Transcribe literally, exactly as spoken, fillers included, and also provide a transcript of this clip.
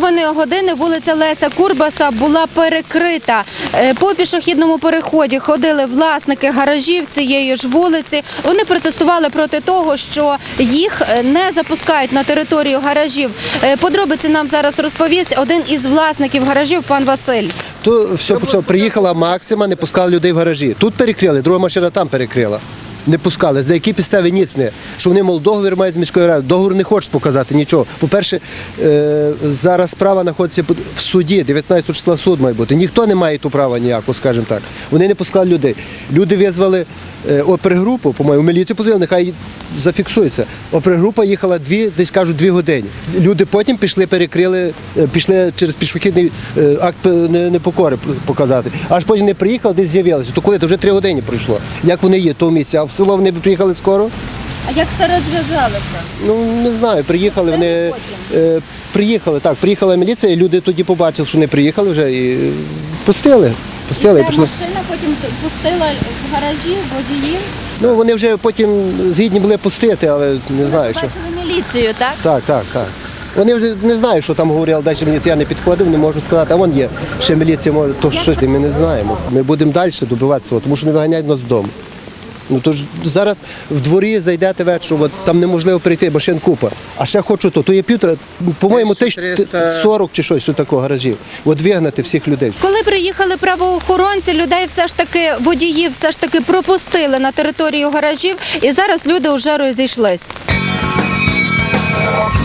половиною години вулиця Леся Курбаса була перекрита. По пішохідному переході ходили власники гаражів цієї ж вулиці. Вони протестували проти того, що їх не запускають на територію гаражів. Подробиці нам зараз розповість один із власників гаражів, пан Василь. То все почало. Приїхала Максима, не пускали людей в гаражі. Тут перекрили, друга машина там перекрила. Не пускали. За які підстави ніц не. Що вони, мов, договір мають з міською радою. Договір не хочуть показати нічого. По-перше, зараз справа знаходиться в суді, дев'ятнадцятого числа суд має бути. Ніхто не має ту права ніякого, скажімо так. Вони не пускали людей. Люди визвали опергрупу, по-моєму, міліцію позвонили, нехай зафіксується. Опергрупа їхала дві, десь кажуть, дві години. Люди потім пішли, перекрили, пішли через пішохідний акт непокори показати. Аж потім не приїхали, десь з'явилися. То коли? То вже три години пройшло. Як вони є, то в місці. А в село вони приїхали скоро? А як все розв'язалося? Ну, не знаю, приїхали вони, е, приїхали, так, приїхала міліція, і люди тоді побачили, що не приїхали вже і пустили. Пустили, і ця і пішли. машина потім пустила в гаражі водіїв? Ну, вони вже потім згідні були пустити, але не знаю, що. Бачили міліцію, так? Так, так, так. Вони вже не знають, що там говорили, далі міліція не підходив, не можу сказати, а вон є, ще міліція може, то що, ми не знаємо. Ми будемо далі добиватися, тому що не виганяють нас з дому. Ну, то ж зараз в дворі зайдете вечором, там неможливо перейти, машин купа. А ще хочу то, то є півтора, по-моєму, тисяч сорок чи щось, що такого гаражів. От вигнати всіх людей. Коли приїхали правоохоронці, людей все ж таки, водіїв все ж таки пропустили на територію гаражів, і зараз люди вже розійшлись.